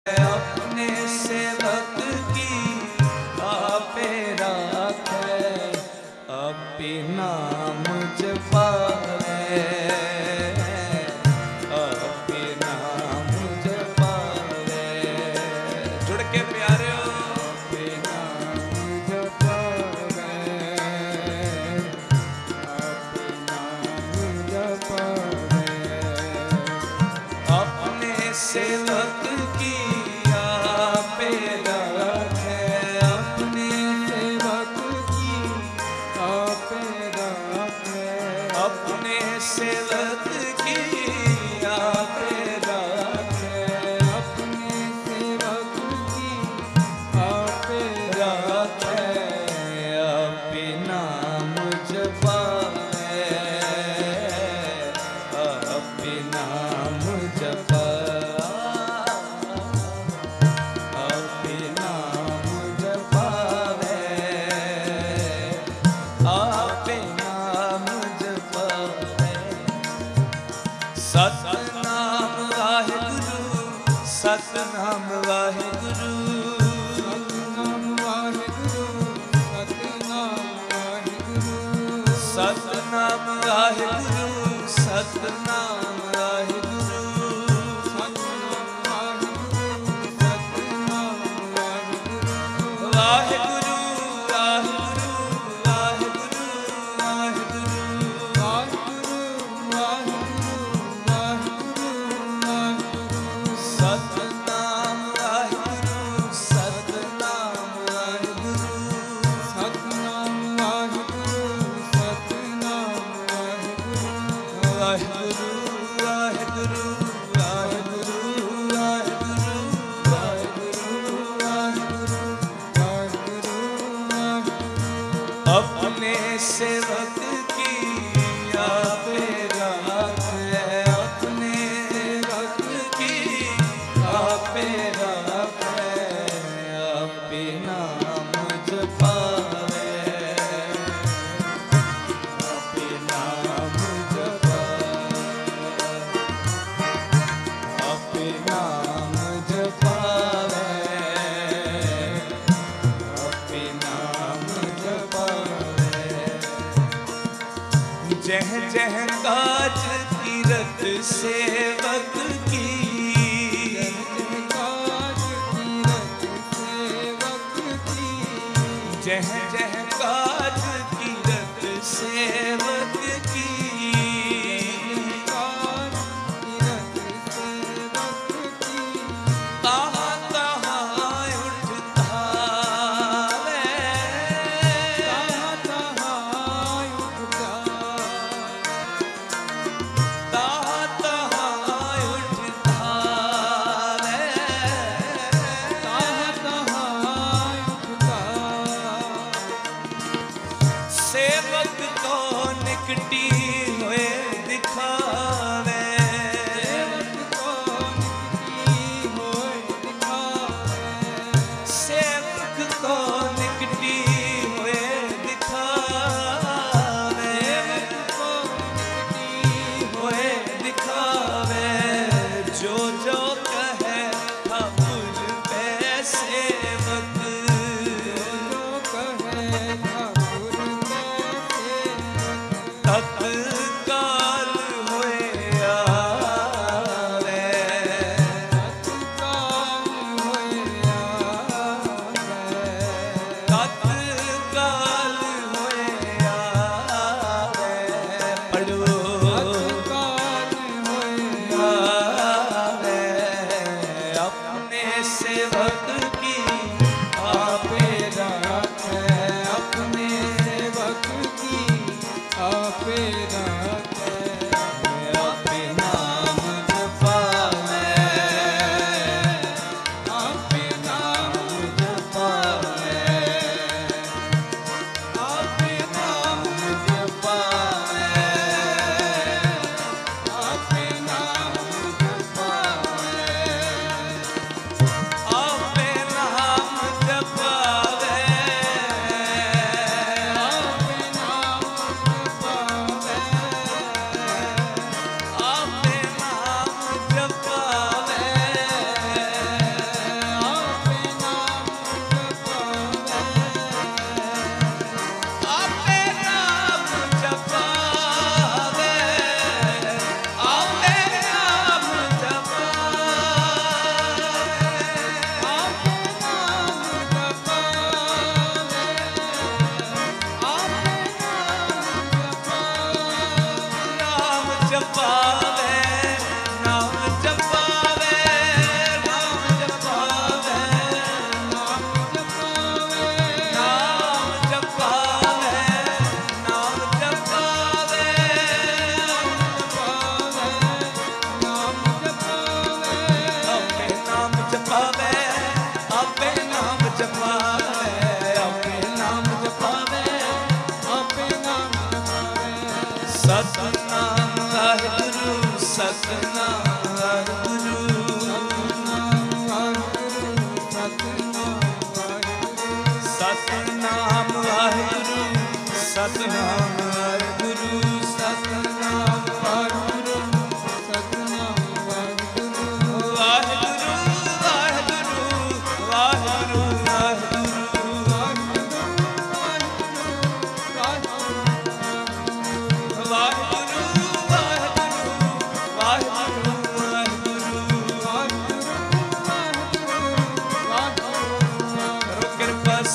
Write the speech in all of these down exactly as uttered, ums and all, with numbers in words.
अपने सेवक की आपे राखे, अपने नाम जपावे, अपने नाम जपावे। जुड़ के प्यारे हो, अपने नाम जपावे, अपने नाम जपावे। अपने सेवक सेवक की आपे राखे, अपने सेवक की आपे राखे, अपने नाम जपावे, अपने नाम जपावे, अपने नाम जपावे, आपे नाम जपावे। सतनाम वाहिगुरु, सतनाम वाहिगुरु, सतनाम वाहिगुरु, सतनाम वाहिगुरु, सतनाम वाहिगुरु, सतनाम वाहिगुरु, सतनाम वाहिगुरु, वाहिगुरु वाहिगुरु वाहिगुरु वाहिगुरु वाहिगुरु। सतनाम वाहिगुरु, सतनाम वाहिगुरु, सतनाम वाहिगुरु, सतनाम वाहिगुरु, वाहिगुरु वाहिगुरु वाहिगुरु वाहिगुरु वाहिगुरु वाहिगुरु। अपने सेवक की आपे राखे, अपने सेवक की आपे राखे, अपने नाम जपावे, अपने नाम जपावे, अपने नाम जपावे, अपने नाम जपावे। जह जह काज तीरथ सेवक की, जह जह काज तीरथ सेवक की, कहाँ कहाँ उठता वे, कहाँ कहाँ उठता, कहाँ कहाँ उठता वे, कहाँ कहाँ उठता। सेवक को निकटी हुए दिखावे, सेवक को निकटी हुए दिखावे, सेवक को निकटी हुए दिखावे। जो जो कहे ठाकुर पे सेवक, जो कहे ठाकुर पे सेवक, तत्काल होए आवे, तत्काल होए आवे, तत्काल होए आवे। पढ़ो तत्काल होए आवे, अपने सेवक की आपे राखे, अपने सेवक की आपे राखे, अपने नाम जपावे, अपने नाम जपावे, अपने नाम जपावे, अपने नाम जपावे, अपने नाम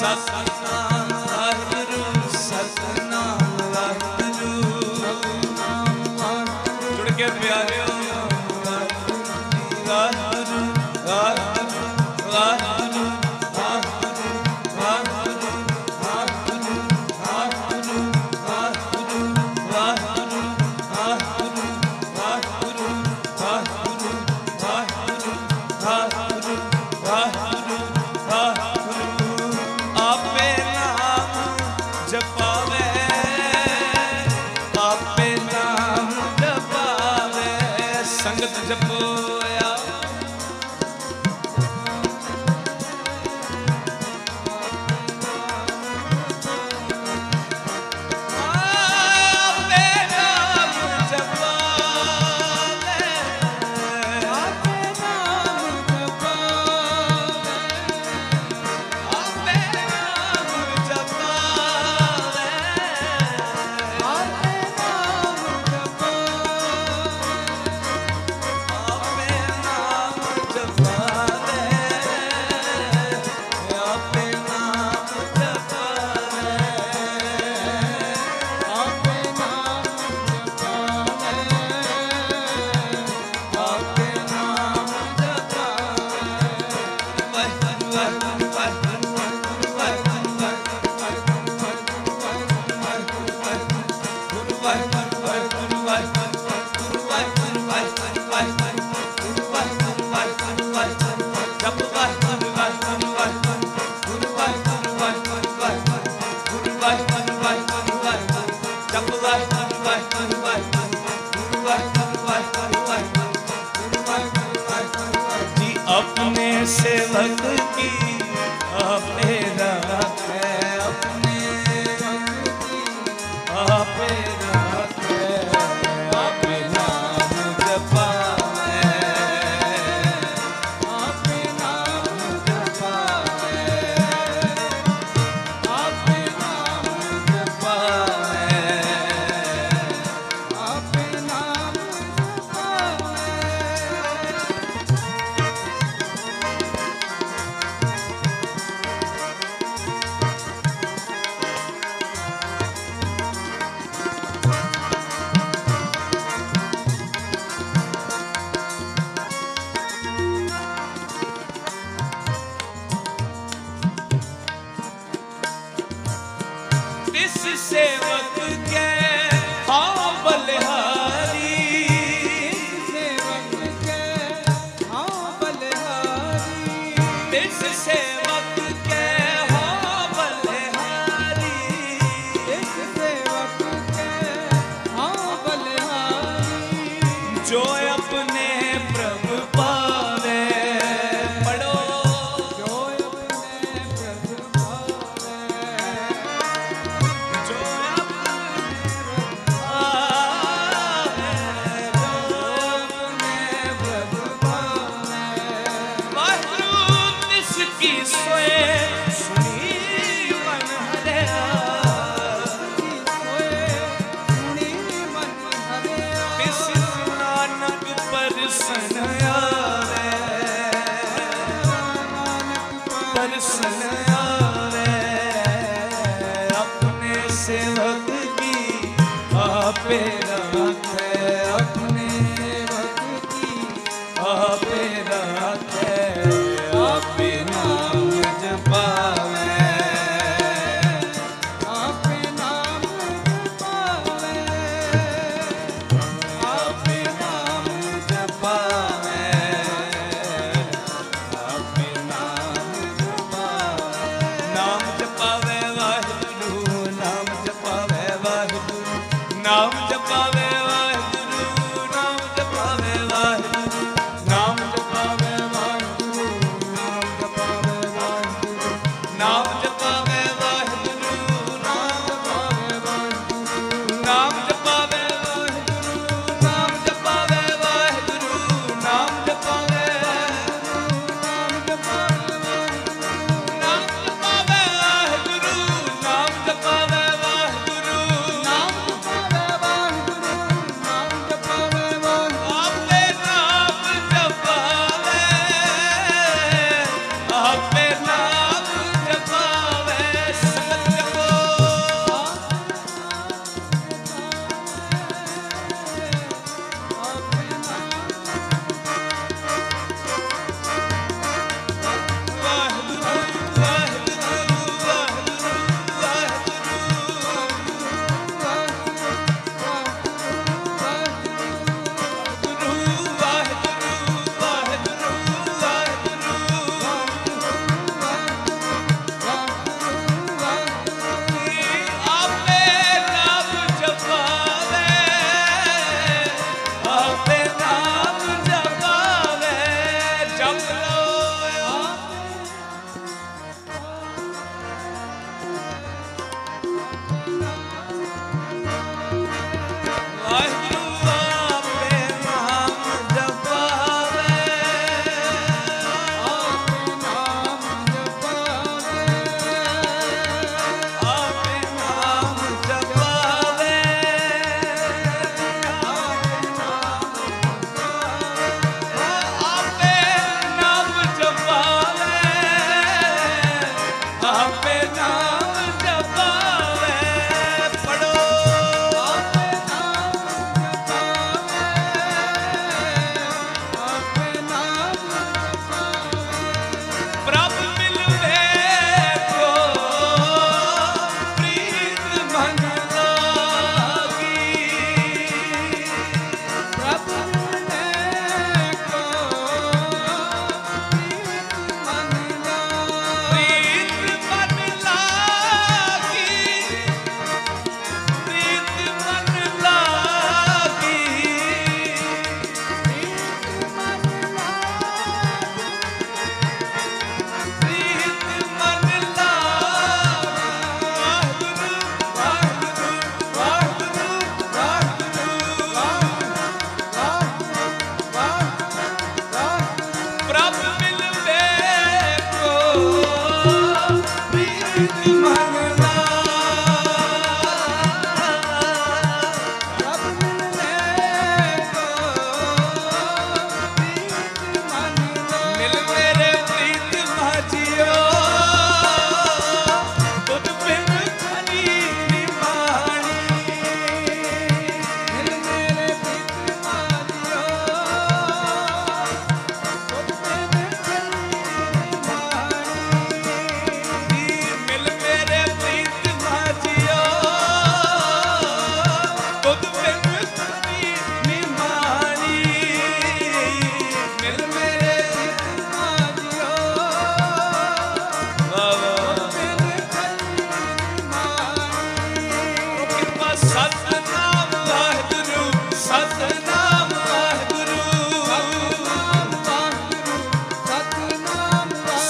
सतनाम वाहिगुरु सतनाम वाहिगुरु जुड़ के प्यारे वाहिगुरु वाहिगुरु वाहिगुरु संगत जपोया आपे नाम जपावे आपे नाम जपावे आपे नाम जपावे आपे नाम अपने सेवक की आपे राखे अपने आपे राखे आपे नाम जपावे आपे नाम जपावे आपे नाम जपावे आपे नाम इस सेवक के हाँ बलिहारी सेवक के हाँ बलिहारी इस सेवक के हाँ बलिहारी इस सेवक के हाँ बलिहारी जो अपने प्रभु पावे पढ़ो जो अपने प्रभु पावे अपने सेवक की आपे राखे अपने सेवक की आपे राखे आपे नाम जपावे आपे नाम जपावे आपे नाम जपावे आपे नाम जपावे नाम जपावे वाहिगुरु नाम जपावे वाहिगुरु नाम जपावे वाहिगुरु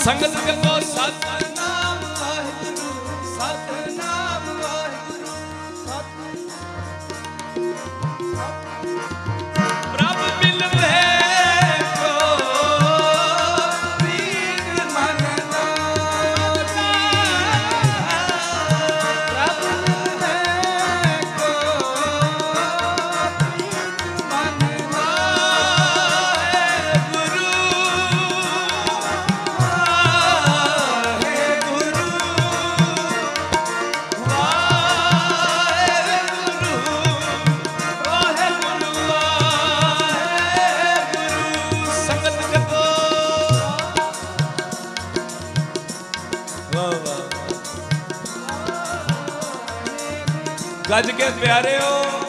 संगत जपो सतनाम वाहिगुरु सतनाम वाहिगुरु प्रभु मिलवे को प्रीत मन लागा प्रभु मिलवे को प्रीत मन वाहिगुरु गज के प्यारे हो